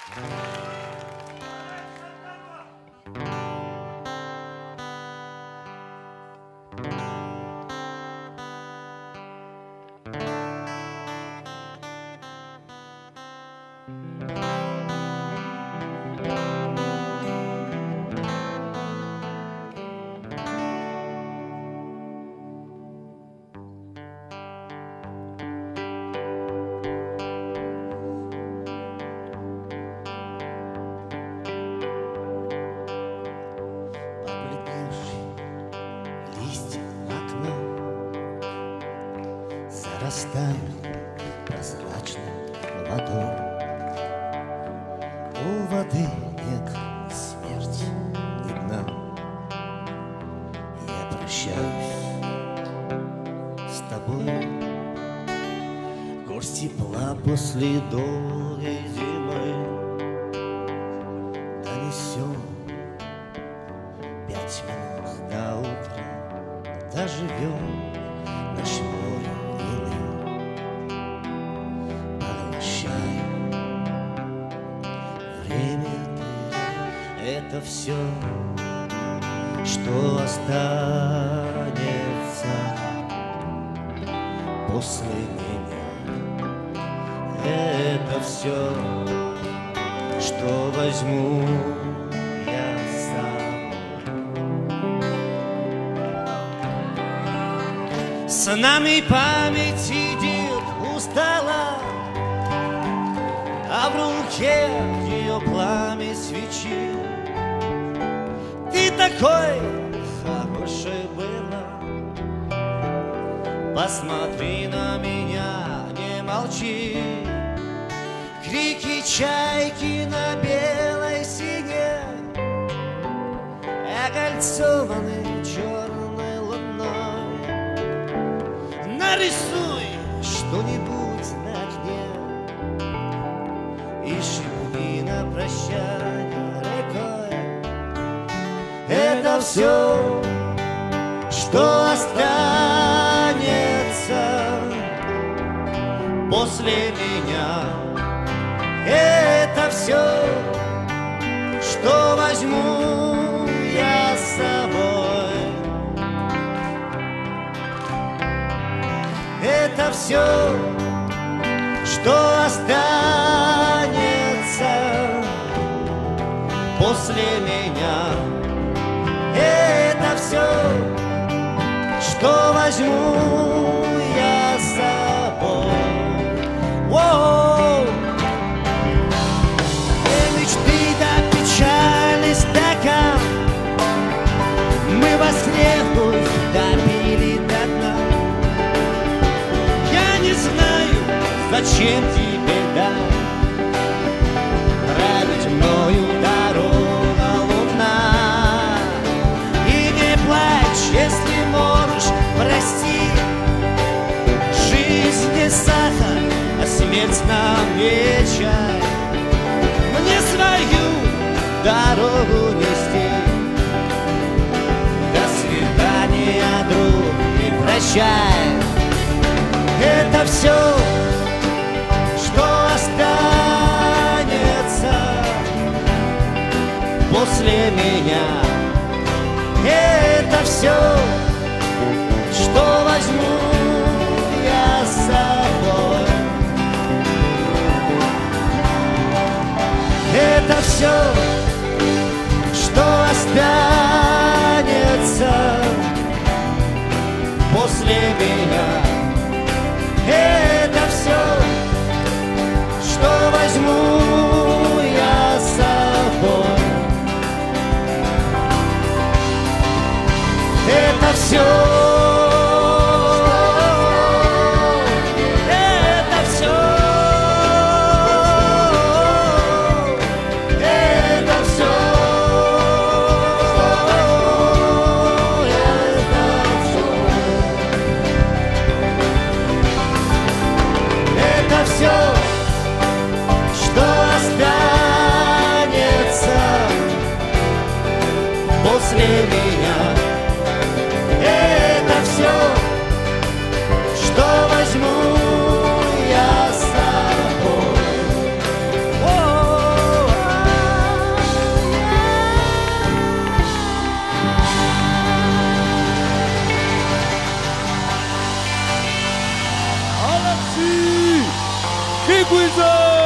Зарастает прозрачной водой. У воды нет ни смерти, ни дна. Я прощаюсь с тобой. Горсть тепла после долгой зимы донесем 5 минут до утра. Доживем наш море. Это все, что останется после меня. Это все, что возьму я сам. С нами память сидит у стола, а в руке ее пламя свечи. Ты такой хороший была, посмотри на меня, не молчи. Крики чайки на белой сине окольцованы черной луной. Нарисуй что-нибудь на окне и шепни на прощание рекой. Это все, что останется после меня. Это все, что возьму я с собой. Это все, что останется после меня. Это все, что возьму я с собой. Воу! И мечты до печали стакан мы во сне вновь допили до дна. Я не знаю, зачем тебе дать править мною дорога луна. И не плачь, если можешь, прости. Жизнь не сахар, а смерть нам не чай. Мне свою дорогу нести. До свидания, друг, и прощай. Это все, что останется после меня. Это все, что возьму я с собой. Это все, что останется после меня. Это все, что возьму я с собой. Это все. После меня. Это все, что возьму я с собой. Merci. ¡Qué cuiza!